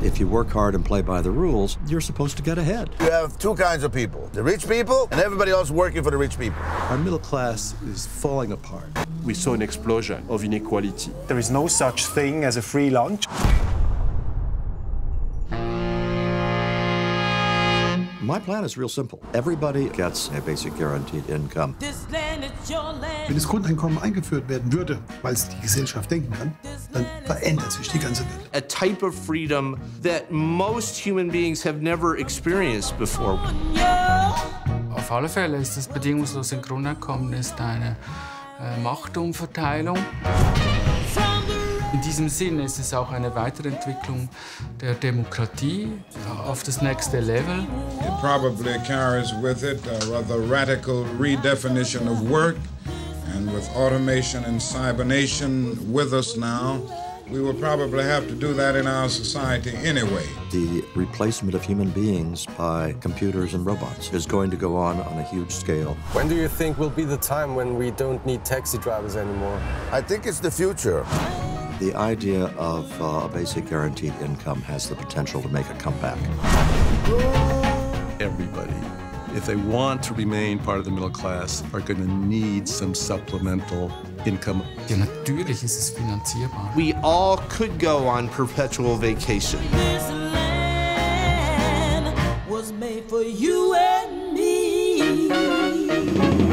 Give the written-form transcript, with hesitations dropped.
If you work hard and play by the rules, you're supposed to get ahead. You have two kinds of people, the rich people and everybody else working for the rich people. Our middle class is falling apart. We saw an explosion of inequality. There is no such thing as a free lunch. My plan is real simple. Everybody gets a basic guaranteed income. Wenn das Grundeinkommen eingeführt werden würde, weil es die Gesellschaft denken kann, dann verändert sich die ganze Welt. A type of freedom that most human beings have never experienced before. Auf alle Fälle ist das bedingungslose Grundeinkommen eine Machtumverteilung. In diesem Sinne ist es auch eine Weiterentwicklung der Demokratie auf das nächste Level. It probably carries with it a rather radical redefinition of work, and with automation and cybernation with us now, we will probably have to do that in our society anyway. The replacement of human beings by computers and robots is going to go on a huge scale. When do you think will be the time when we don't need taxi drivers anymore? I think it's the future. The idea of a basic guaranteed income has the potential to make a comeback. Everybody, if they want to remain part of the middle class, are going to need some supplemental income. Ja, natürlich ist es finanzierbar. We all could go on perpetual vacation. This land was made for you and me.